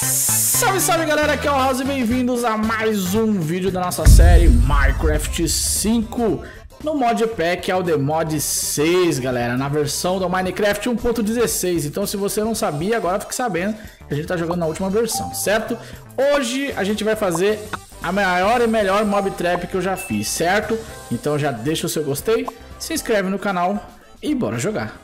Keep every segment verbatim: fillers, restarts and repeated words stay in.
Salve, salve galera, aqui é o House e bem-vindos a mais um vídeo da nossa série Minecraft cinco no modpack, que é o The Mod seis, galera, na versão do Minecraft um ponto dezesseis. Então se você não sabia, agora fique sabendo que a gente tá jogando na última versão, certo? Hoje a gente vai fazer a maior e melhor mob trap que eu já fiz, certo? Então já deixa o seu gostei, se inscreve no canal e bora jogar.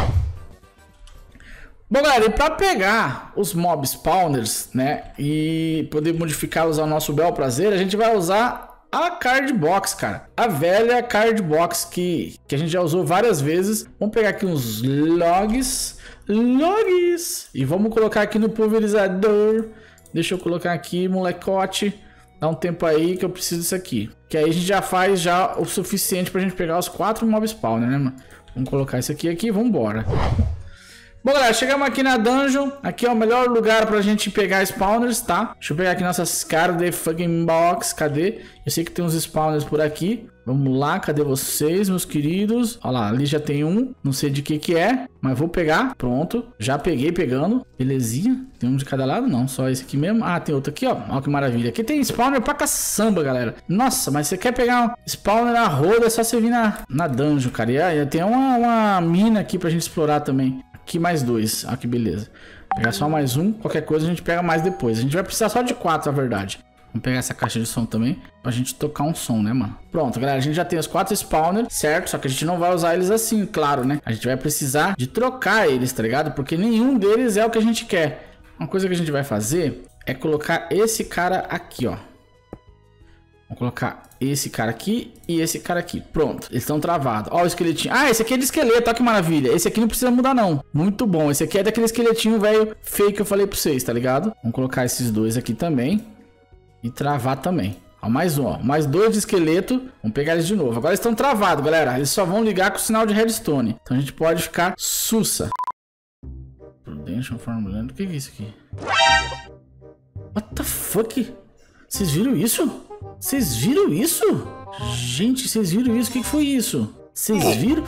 Bom, galera, e para pegar os mob spawners, né, e poder modificá-los ao nosso bel prazer, a gente vai usar a card box, cara. A velha card box que, que a gente já usou várias vezes. Vamos pegar aqui uns logs, logs, e vamos colocar aqui no pulverizador. Deixa eu colocar aqui, molecote. Dá um tempo aí que eu preciso disso aqui. Que aí a gente já faz já o suficiente pra gente pegar os quatro mob spawners, né, mano? Vamos colocar isso aqui aqui e vamos embora. Bom, galera, chegamos aqui na dungeon. Aqui é o melhor lugar pra gente pegar spawners, tá? Deixa eu pegar aqui nossas card fucking box. Cadê? Eu sei que tem uns spawners por aqui. Vamos lá, cadê vocês, meus queridos? Olha lá, ali já tem um. Não sei de que que é, mas vou pegar. Pronto, já peguei pegando. Belezinha. Tem um de cada lado? Não, só esse aqui mesmo. Ah, tem outro aqui, ó. Olha que maravilha. Aqui tem spawner pra caçamba, galera. Nossa, mas você quer pegar um spawner na roda, é só você vir na, na dungeon, cara. E aí, tem uma, uma mina aqui pra gente explorar também. Aqui mais dois. Ah, que beleza. Vou pegar só mais um. Qualquer coisa a gente pega mais depois. A gente vai precisar só de quatro, na verdade. Vamos pegar essa caixa de som também pra gente tocar um som, né, mano? Pronto, galera. A gente já tem os quatro spawners, certo? Só que a gente não vai usar eles assim, claro, né? A gente vai precisar de trocar eles, tá ligado? Porque nenhum deles é o que a gente quer. Uma coisa que a gente vai fazer é colocar esse cara aqui, ó. Vamos colocar esse cara aqui e esse cara aqui. Pronto, eles estão travados. Ó o esqueletinho. Ah, esse aqui é de esqueleto, olha que maravilha. Esse aqui não precisa mudar não. Muito bom, esse aqui é daquele esqueletinho velho fake que eu falei pra vocês, tá ligado? Vamos colocar esses dois aqui também. E travar também. Ó, mais um, ó. Mais dois de esqueleto. Vamos pegar eles de novo. Agora eles estão travados, galera. Eles só vão ligar com o sinal de redstone. Então a gente pode ficar sussa. Prudential Farmland. O que é isso aqui? What the fuck? Vocês viram isso? Vocês viram isso? Gente, vocês viram isso? O que foi isso? Vocês viram?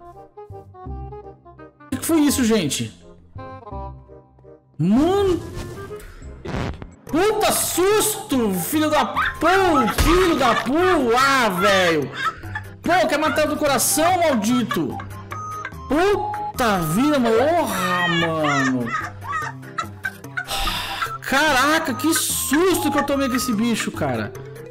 O que foi isso, gente? Mano! Puta susto! Filho da pão! Filho da pão! Ah, velho! Pô, quer matar do coração, maldito! Puta vida, mano! Porra, mano! Caraca, que susto que eu tomei com esse bicho, cara!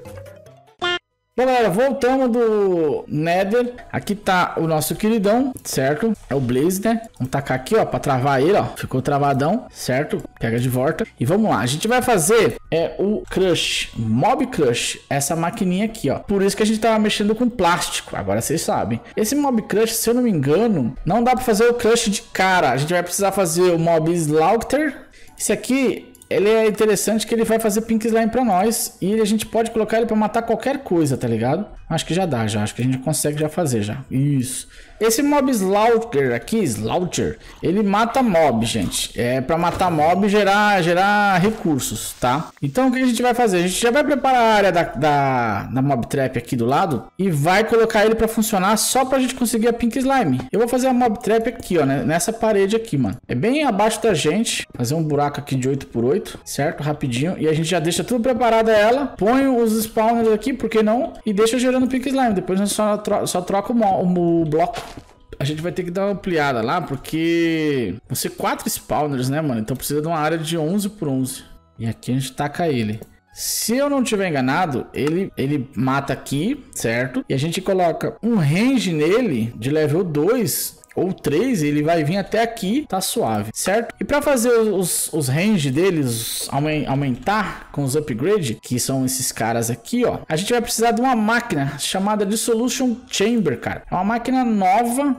Bom, galera, voltamos do Nether. Aqui tá o nosso queridão, certo? É o Blaze, né? Vamos tacar aqui, ó, pra travar ele, ó. Ficou travadão, certo? Pega de volta. E vamos lá, a gente vai fazer é o Crush, Mob Crush. Essa maquininha aqui, ó. Por isso que a gente tava mexendo com plástico. Agora vocês sabem. Esse Mob Crush, se eu não me engano, não dá pra fazer o Crush de cara. A gente vai precisar fazer o Mob Slaughter. Esse aqui... ele é interessante que ele vai fazer pink slime pra nós. E a gente pode colocar ele pra matar qualquer coisa, tá ligado? Acho que já dá, já. Acho que a gente consegue já fazer, já. Isso. Esse mob slaughter aqui, slaughter, ele mata mob, gente. É pra matar mob e gerar, gerar recursos, tá? Então o que a gente vai fazer? A gente já vai preparar a área da, da, da mob trap aqui do lado. E vai colocar ele pra funcionar só pra gente conseguir a pink slime. Eu vou fazer a mob trap aqui, ó, né? Nessa parede aqui, mano. É bem abaixo da gente. Fazer um buraco aqui de oito por oito, certo? Rapidinho. E a gente já deixa tudo preparado a ela. Põe os spawners aqui, por que não? E deixa gerando pink slime. Depois a gente só, tro só troca o, o, o bloco. A gente vai ter que dar uma ampliada lá, porque vão ser quatro spawners, né, mano? Então precisa de uma área de onze por onze. E aqui a gente taca ele. Se eu não tiver enganado, ele, ele mata aqui, certo? E a gente coloca um range nele de level dois ou três, ele vai vir até aqui, tá suave, certo? E para fazer os, os range deles aumentar com os upgrades, que são esses caras aqui, ó, a gente vai precisar de uma máquina chamada Dissolution Chamber, cara. É uma máquina nova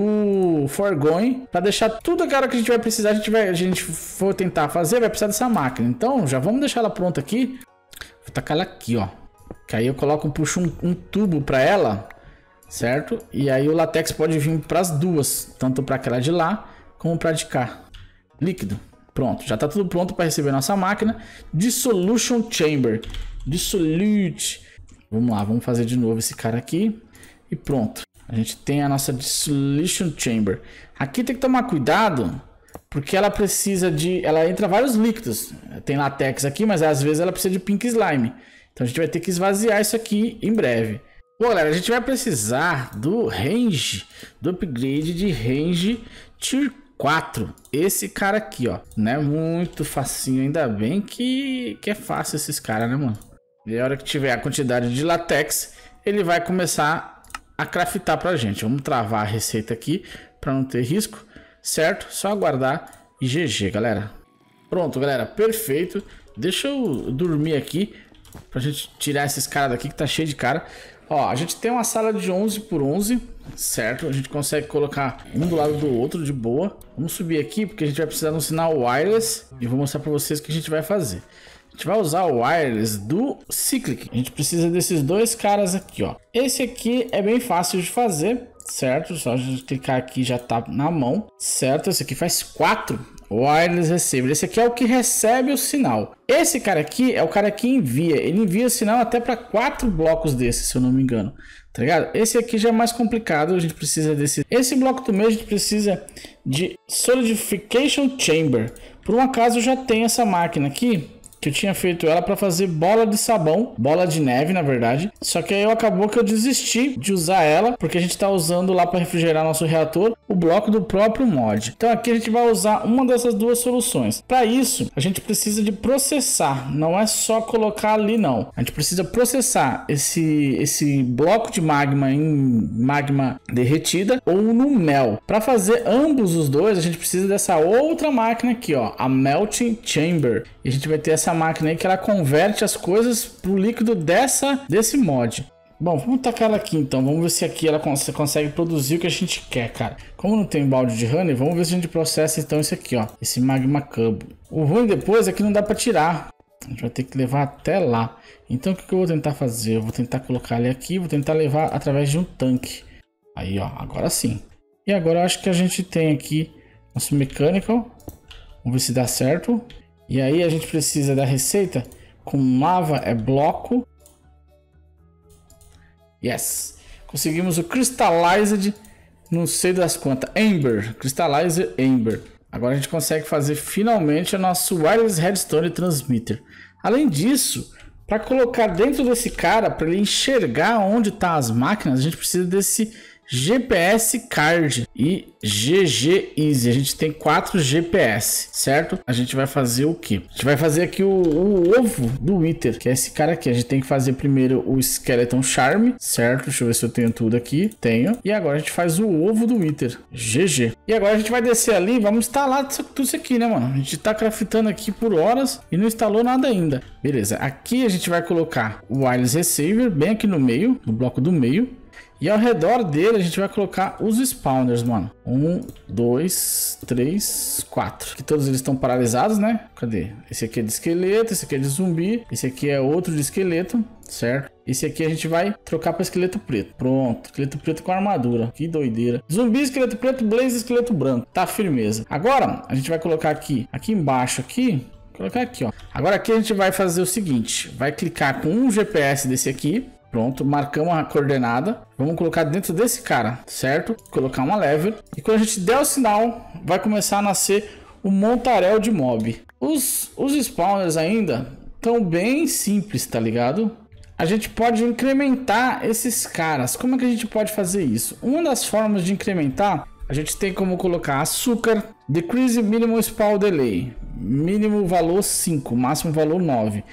do Forgoing, para deixar tudo aquilo que a gente vai precisar, a gente vai, a gente for tentar fazer, vai precisar dessa máquina. Então, já vamos deixar ela pronta aqui. Vou tacar ela aqui, ó. Que aí eu coloco, puxo um, um tubo para ela, certo? E aí o látex pode vir para as duas, tanto para aquela de lá como para de cá. Líquido. Pronto, já tá tudo pronto para receber nossa máquina. Dissolution Chamber. Dissolute. Vamos lá, vamos fazer de novo esse cara aqui. E pronto. A gente tem a nossa Dissolution Chamber. Aqui tem que tomar cuidado, porque ela precisa de... ela entra vários líquidos. tem latex aqui, mas às vezes ela precisa de pink slime. Então a gente vai ter que esvaziar isso aqui em breve. Bom, galera, a gente vai precisar do range, do upgrade de range tier quatro. Esse cara aqui, ó, né? Muito facinho, ainda bem que, que é fácil esses caras, né, mano? E a hora que tiver a quantidade de latex, ele vai começar a craftar pra gente. Vamos travar a receita aqui para não ter risco, certo? Só aguardar e G G, galera. Pronto, galera, perfeito. Deixa eu dormir aqui pra gente tirar esses caras daqui que tá cheio de cara. Ó, a gente tem uma sala de onze por onze, certo? A gente consegue colocar um do lado do outro de boa. Vamos subir aqui porque a gente vai precisar de um sinal wireless e vou mostrar para vocês o que a gente vai fazer. A gente vai usar o wireless do Cyclic. A gente precisa desses dois caras aqui, ó. Esse aqui é bem fácil de fazer, certo? Só a gente clicar aqui já tá na mão, certo? Esse aqui faz quatro wireless receiver. Esse aqui é o que recebe o sinal. Esse cara aqui é o cara que envia. Ele envia o sinal até para quatro blocos desses, se eu não me engano. Tá ligado? Esse aqui já é mais complicado. A gente precisa desse. Esse bloco do meio a gente precisa de Solidification Chamber. Por um acaso eu já tenho essa máquina aqui, que eu tinha feito ela para fazer bola de sabão, bola de neve na verdade, só que aí eu acabou que eu desisti de usar ela, porque a gente está usando lá para refrigerar nosso reator o bloco do próprio mod. Então aqui a gente vai usar uma dessas duas soluções. Para isso a gente precisa de processar, não é só colocar ali não, a gente precisa processar esse, esse bloco de magma em magma derretida ou no mel. Para fazer ambos os dois a gente precisa dessa outra máquina aqui, ó, a Melting Chamber, e a gente vai ter essa máquina aí que ela converte as coisas pro líquido dessa desse mod. Bom, vamos tacar ela aqui então. Vamos ver se aqui ela cons consegue produzir o que a gente quer, cara. Como não tem balde de honey, vamos ver se a gente processa então isso aqui, ó, esse magma cub. O ruim depois é que não dá para tirar. A gente vai ter que levar até lá. Então o que, que eu vou tentar fazer? Eu vou tentar colocar ele aqui, vou tentar levar através de um tanque. Aí, ó, agora sim. E agora eu acho que a gente tem aqui nosso mechanical. Vamos ver se dá certo. E aí a gente precisa da receita com lava é bloco. Yes. Conseguimos o Crystallized, não sei das quantas, Amber, Crystallized Amber. Agora a gente consegue fazer finalmente o nosso Wireless Redstone Transmitter. Além disso, para colocar dentro desse cara, para ele enxergar onde tá as máquinas, a gente precisa desse G P S Card e G G Easy. A gente tem quatro G P S, certo? A gente vai fazer o que? A gente vai fazer aqui o, o ovo do Wither, que é esse cara aqui. A gente tem que fazer primeiro o Skeleton Charm, certo? Deixa eu ver se eu tenho tudo aqui. Tenho. E agora a gente faz o ovo do Wither. G G. E agora a gente vai descer ali e vamos instalar tudo isso aqui, né, mano? A gente tá craftando aqui por horas e não instalou nada ainda. Beleza. Aqui a gente vai colocar o Wireless Receiver bem aqui no meio, no bloco do meio. E ao redor dele a gente vai colocar os spawners, mano. Um, dois, três, quatro. Que todos eles estão paralisados, né? Cadê? Esse aqui é de esqueleto, esse aqui é de zumbi. Esse aqui é outro de esqueleto, certo? Esse aqui a gente vai trocar para esqueleto preto. Pronto, esqueleto preto com armadura. Que doideira. Zumbi, esqueleto preto, blaze, esqueleto branco. Tá, firmeza. Agora a gente vai colocar aqui, aqui embaixo aqui. Colocar aqui, ó. Agora aqui a gente vai fazer o seguinte. Vai clicar com um G P S desse aqui. Pronto, marcamos a coordenada. Vamos colocar dentro desse cara, certo? Colocar uma lever. E quando a gente der o sinal, vai começar a nascer o montaréu de mob. Os, os spawners ainda estão bem simples, tá ligado? A gente pode incrementar esses caras. Como é que a gente pode fazer isso? Uma das formas de incrementar, a gente tem como colocar açúcar. Decrease minimum spawn delay. Mínimo valor cinco, máximo valor nove.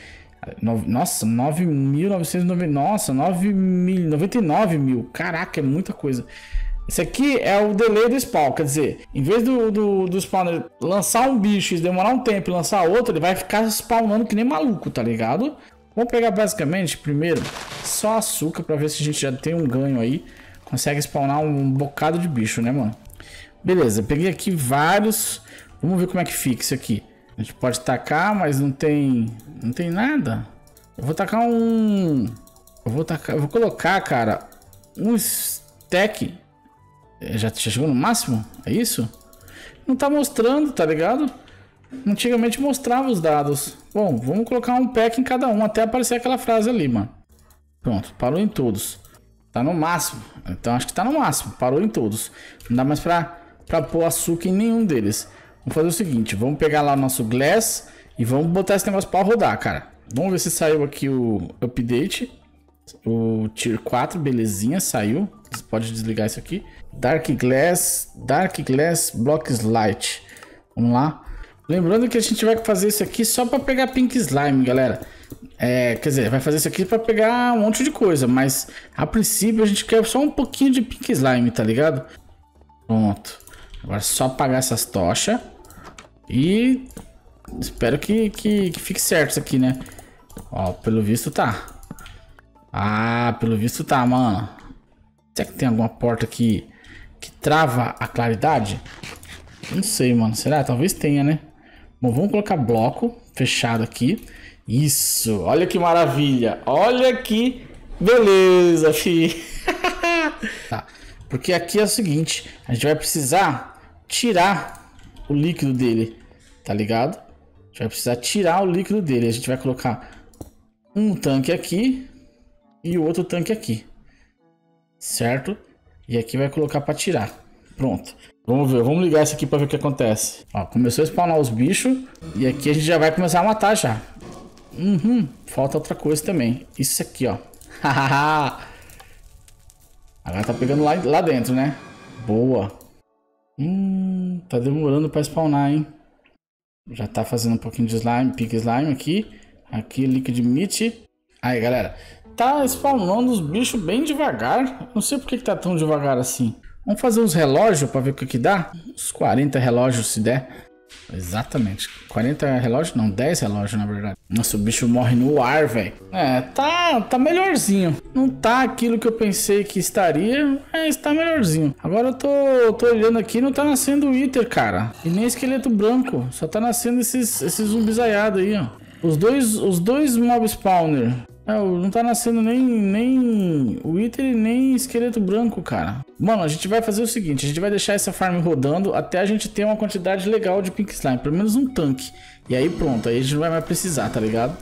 Nossa, nove mil novecentos e noventa. Nossa, nove mil, noventa e nove mil. Caraca, é muita coisa. Esse aqui é o delay do spawn. Quer dizer, em vez do, do, do spawner lançar um bicho e demorar um tempo e lançar outro, ele vai ficar spawnando que nem maluco, tá ligado? Vamos pegar basicamente primeiro só açúcar pra ver se a gente já tem um ganho aí. Consegue spawnar um bocado de bicho, né, mano? Beleza, peguei aqui vários. Vamos ver como é que fica isso aqui. A gente pode tacar, mas não tem, não tem nada. Eu vou tacar um, eu vou tacar, eu vou colocar, cara, um stack. Já, já chegou no máximo? É isso? Não tá mostrando, tá ligado? Antigamente mostrava os dados. Bom, vamos colocar um pack em cada um até aparecer aquela frase ali, mano. Pronto, parou em todos. Tá no máximo. Então acho que tá no máximo. Parou em todos. Não dá mais pra, pra pôr açúcar em nenhum deles. Vamos fazer o seguinte, vamos pegar lá o nosso glass E vamos botar esse negócio pra rodar, cara. Vamos ver se saiu aqui o update. O Tier quatro, belezinha, saiu. Você pode desligar isso aqui. Dark Glass, Dark Glass Blocks Light. Vamos lá. Lembrando que a gente vai fazer isso aqui só para pegar Pink Slime, galera. É, quer dizer, vai fazer isso aqui para pegar um monte de coisa, mas a princípio a gente quer só um pouquinho de Pink Slime, tá ligado? Pronto. Agora é só apagar essas tochas. E espero que, que, que fique certo isso aqui, né? Ó, pelo visto tá. Ah, pelo visto tá, mano. Será que tem alguma porta aqui que trava a claridade? Não sei, mano. Será? Talvez tenha, né? Bom, vamos colocar bloco fechado aqui. Isso. Olha que maravilha. Olha que beleza, fi. Tá. Porque aqui é o seguinte. A gente vai precisar tirar o líquido dele. Tá ligado? A gente vai precisar tirar o líquido dele. A gente vai colocar um tanque aqui e o outro tanque aqui. Certo? E aqui vai colocar para tirar. Pronto. Vamos ver, vamos ligar isso aqui para ver o que acontece. Ó, começou a spawnar os bichos. E aqui a gente já vai começar a matar já. Uhum, falta outra coisa também. Isso aqui, ó. Agora tá pegando lá, lá dentro, né? Boa. Hum, tá demorando para spawnar, hein? Já tá fazendo um pouquinho de slime, pink slime aqui. Aqui, liquid meat. Aí, galera. Tá spawnando os bichos bem devagar. Não sei por que, que tá tão devagar assim. Vamos fazer uns relógios para ver o que que dá. Uns quarenta relógios se der. Exatamente. quarenta relógios? Não, dez relógios na verdade. Nossa, o bicho morre no ar, velho. É, tá, tá melhorzinho. Não tá aquilo que eu pensei que estaria, mas tá melhorzinho. Agora eu tô, tô olhando aqui, não tá nascendo o Wither, cara. E nem esqueleto branco. Só tá nascendo esses, esses zumbizaiados aí, ó. Os dois, os dois mob spawner. É, não tá nascendo nem, nem o Wither e nem esqueleto branco, cara. Mano, a gente vai fazer o seguinte. A gente vai deixar essa farm rodando até a gente ter uma quantidade legal de Pink Slime. Pelo menos um tanque. E aí pronto, aí a gente não vai mais precisar, tá ligado?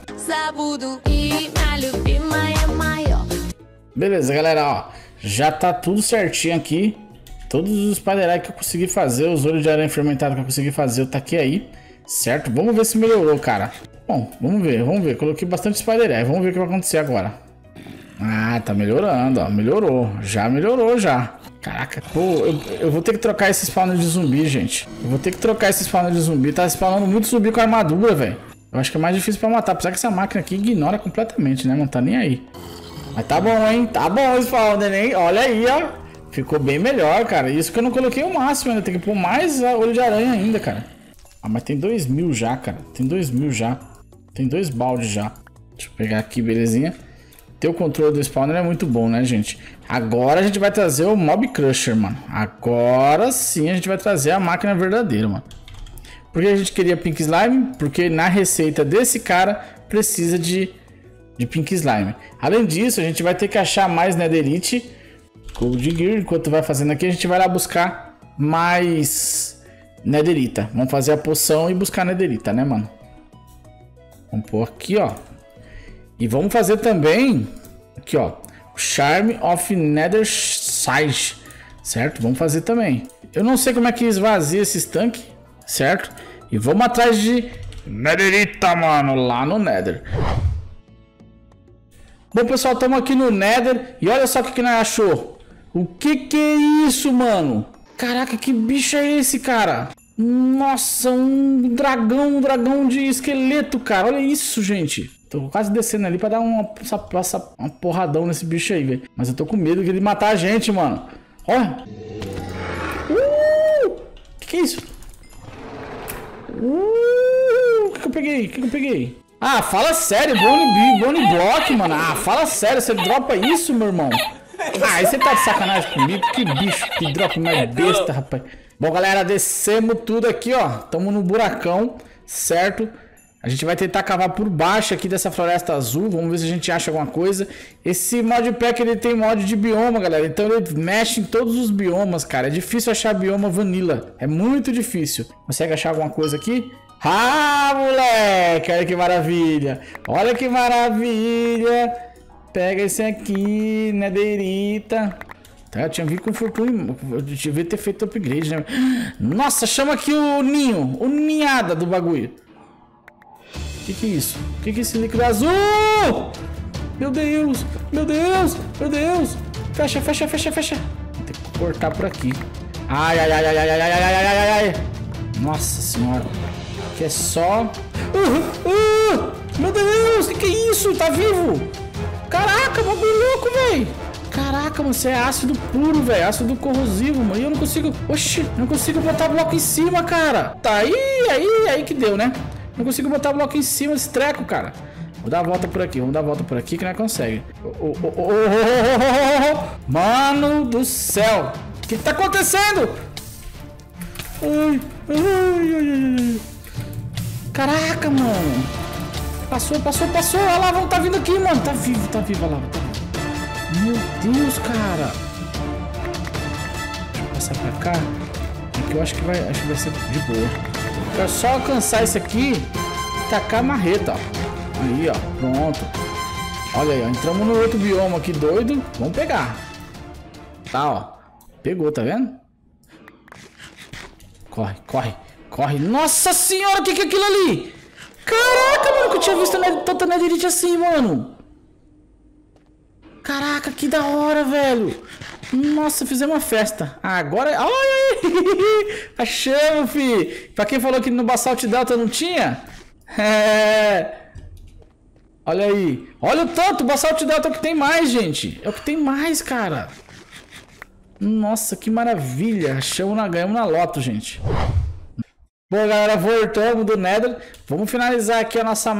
Beleza, galera, ó. Já tá tudo certinho aqui. Todos os spider que eu consegui fazer, os olhos de aranha fermentado que eu consegui fazer, eu taquei aí. Certo? Vamos ver se melhorou, cara. Bom, vamos ver, vamos ver. Coloquei bastante spider. Vamos ver o que vai acontecer agora. Ah, tá melhorando, ó. Melhorou. Já melhorou, já. Caraca, pô, eu, eu vou ter que trocar esse spawner de zumbi, gente. Eu vou ter que trocar esse spawner de zumbi. Tá spawnando muito zumbi com armadura, velho. Eu acho que é mais difícil pra matar. Apesar que essa máquina aqui ignora completamente, né? Não tá nem aí. Mas tá bom, hein? Tá bom o spawner, hein? Olha aí, ó. Ficou bem melhor, cara. Isso que eu não coloquei o máximo ainda. Tem que pôr mais olho de aranha ainda, cara. Ah, mas tem dois mil já, cara. Tem dois mil já. Tem dois baldes já. Deixa eu pegar aqui, belezinha. Ter o controle do spawner é muito bom, né, gente? Agora a gente vai trazer o Mob Crusher, mano. Agora sim a gente vai trazer a máquina verdadeira, mano. Por que a gente queria Pink Slime? Porque na receita desse cara precisa de, de Pink Slime. Além disso, a gente vai ter que achar mais Netherite. Gold Gear. Enquanto vai fazendo aqui, a gente vai lá buscar mais Netherita. Vamos fazer a poção e buscar Netherita, né, mano? Vamos pôr aqui, ó. E vamos fazer também aqui, ó, o Charm of Nether Sage, certo? Vamos fazer também. Eu não sei como é que esvazia esses tanques, certo? E vamos atrás de Netherita, mano, lá no Nether. Bom, pessoal, estamos aqui no Nether e olha só o que, que nós achou. O que que é isso, mano? Caraca, que bicho é esse, cara? Nossa, um dragão, um dragão de esqueleto, cara. Olha isso, gente. Tô quase descendo ali pra dar uma, essa, uma porradão nesse bicho aí, velho. Mas eu tô com medo de ele matar a gente, mano. Olha. Uh! Que que é isso? Uh! O que que eu peguei? O que que eu peguei? Ah, fala sério. Bone, bone Block, mano. Ah, fala sério. Você dropa isso, meu irmão? Ah, aí você tá de sacanagem comigo? Que bicho, que drop mais besta, rapaz. Bom, galera, descemos tudo aqui, ó. Tamo no buracão, certo? A gente vai tentar cavar por baixo aqui dessa floresta azul. Vamos ver se a gente acha alguma coisa. Esse modpack, ele tem mod de bioma, galera. Então ele mexe em todos os biomas, cara. É difícil achar bioma vanilla. É muito difícil. Consegue achar alguma coisa aqui? Ah, moleque! Olha que maravilha. Olha que maravilha. Pega esse aqui, Netherita. Tá, eu tinha visto com fortuna. Eu devia ter feito upgrade, né? Nossa, chama aqui o ninho. O ninhada do bagulho. que que é isso? O que que é esse líquido azul? Meu Deus, meu Deus, meu Deus. Fecha, fecha, fecha, fecha. Vou ter que cortar por aqui. Ai, ai, ai, ai, ai, ai, ai, ai, ai, ai, ai. Nossa senhora. Aqui é só... Uh, uh, meu Deus, o que que é isso? Tá vivo? Caraca, bagulho louco, velho. Caraca, mano, isso é ácido puro, velho. Ácido corrosivo, mano. E eu não consigo... Oxi, não consigo botar bloco em cima, cara. Tá aí, aí, aí que deu, né? Não consigo botar bloco em cima desse treco, cara. Vou dar a volta por aqui, vamos dar a volta por aqui que nós consegue. Oh, oh, oh, oh, oh, oh. Mano do céu. O que que tá acontecendo? Ai, ai, ai, ai. Caraca, mano. Passou, passou, passou. Olha lá, tá vindo aqui, mano. Tá vivo, tá vivo, olha lá. Tá vivo. Meu Deus, cara. Deixa eu passar pra cá. Aqui eu acho que vai, acho que vai ser de boa. Quero só alcançar esse aqui e tacar a marreta, ó. Aí, ó, pronto. Olha aí, ó, entramos no outro bioma aqui doido. Vamos pegar. Tá, ó. Pegou, tá vendo? Corre, corre, corre. Nossa senhora, o que que é aquilo ali? Caraca, mano, que eu tinha visto tanta netherite assim, mano. Caraca, que da hora, velho. Nossa, fizemos uma festa. Ah, agora... Olha aí. Achamos, fi. Pra quem falou que no Basalt Delta não tinha... É... Olha aí. Olha o tanto. O Basalt Delta é o que tem mais, gente. É o que tem mais, cara. Nossa, que maravilha. Achamos na... Ganhamos na loto, gente. Bom, galera, voltamos do Nether. Vamos finalizar aqui a nossa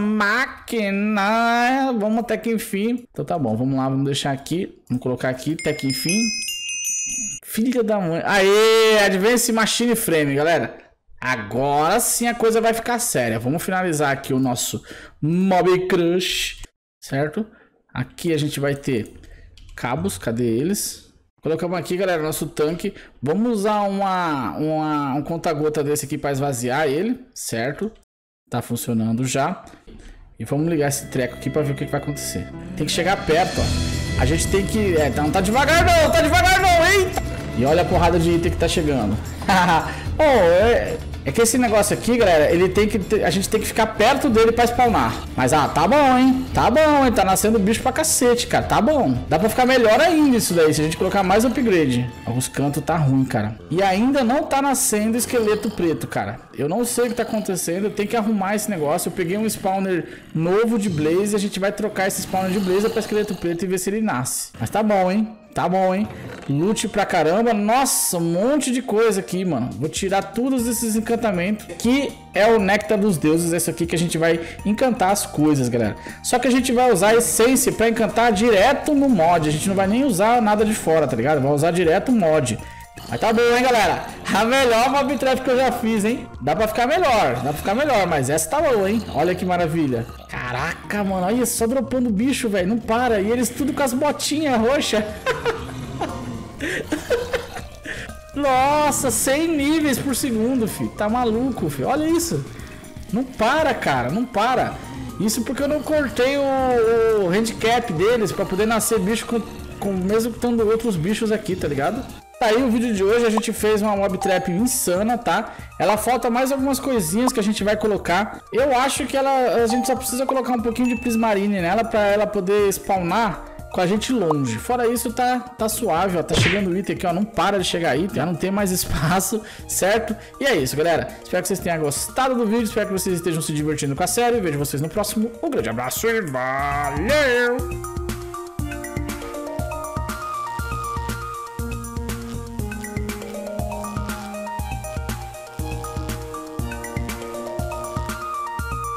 máquina. Vamos até que enfim. Então tá bom, vamos lá, vamos deixar aqui. Vamos colocar aqui, até que enfim. Filha da mãe. Aê, Advanced Machine Frame, galera. Agora sim a coisa vai ficar séria. Vamos finalizar aqui o nosso Mob Crush, certo? Aqui a gente vai ter cabos, cadê eles? Colocamos aqui, galera, nosso tanque. Vamos usar uma, uma, um conta-gota desse aqui para esvaziar ele, certo? Tá funcionando já. E vamos ligar esse treco aqui para ver o que, que vai acontecer. Tem que chegar perto, ó. A gente tem que... É, não tá devagar não, tá devagar não, eita! E olha a porrada de item que tá chegando. Oh, é... É que esse negócio aqui, galera, ele tem que ter, a gente tem que ficar perto dele pra spawnar. Mas, ah, tá bom, hein? Tá bom, hein? Tá nascendo bicho pra cacete, cara. Tá bom. Dá pra ficar melhor ainda isso daí, se a gente colocar mais upgrade. Alguns cantos tá ruim, cara. E ainda não tá nascendo esqueleto preto, cara. Eu não sei o que tá acontecendo. Eu tenho que arrumar esse negócio. Eu peguei um spawner novo de Blaze. A gente vai trocar esse spawner de Blaze pra esqueleto preto e ver se ele nasce. Mas tá bom, hein? Tá bom, hein? Loot pra caramba. Nossa, um monte de coisa aqui, mano. Vou tirar todos esses encantamentos. Que é o néctar dos deuses. Esse aqui que a gente vai encantar as coisas, galera. Só que a gente vai usar a essência pra encantar direto no mod. A gente não vai nem usar nada de fora, tá ligado? Vai usar direto o mod. Mas tá bom, hein, galera? A melhor mob trap que eu já fiz, hein? Dá pra ficar melhor, dá pra ficar melhor. Mas essa tá boa, hein? Olha que maravilha. Caraca, mano, olha só dropando bicho, velho. Não para. E eles tudo com as botinhas roxas. Nossa, cem níveis por segundo, filho. Tá maluco, filho. Olha isso. Não para, cara. Não para. Isso porque eu não cortei o, o handicap deles pra poder nascer bicho com, com mesmo tendo outros bichos aqui, tá ligado? Tá aí o vídeo de hoje. A gente fez uma mob trap insana, tá? Ela falta mais algumas coisinhas que a gente vai colocar. Eu acho que ela, a gente só precisa colocar um pouquinho de prismarine nela pra ela poder spawnar com a gente longe. Fora isso, tá, tá suave, ó. Tá chegando o item aqui, ó. Não para de chegar item, já não tem mais espaço, certo? E é isso, galera. Espero que vocês tenham gostado do vídeo. Espero que vocês estejam se divertindo com a série. Vejo vocês no próximo. Um grande abraço e valeu!